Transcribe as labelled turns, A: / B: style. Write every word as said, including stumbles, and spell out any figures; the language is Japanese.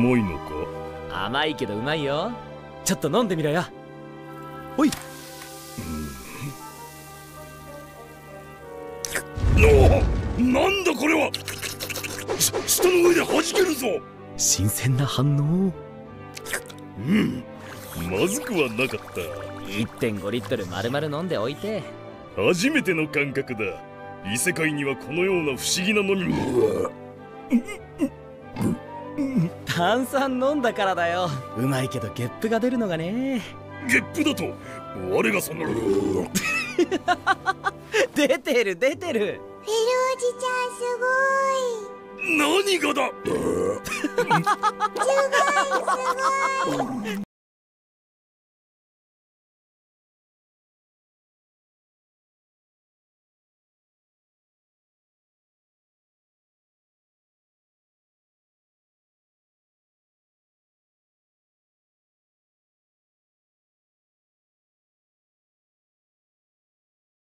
A: まいのか？
B: 甘いけどうまいよ。ちょっと飲んでみろよ。おい。
A: な、なんだこれは。し舌の上で弾けるぞ。
B: 新鮮な反応。
A: うん、まずくはなかった。
B: いってんご リットル丸々飲んでおいて。
A: 初めての感覚だ。異世界にはこのような不思議な飲み物。
B: 炭酸飲んだからだよ。うまいけどゲップが出るのがね。
A: ゲップだと我がその
B: 出てる出てる。
C: フェルおじちゃんすごい。
A: 何がだ。
C: すごいすごい。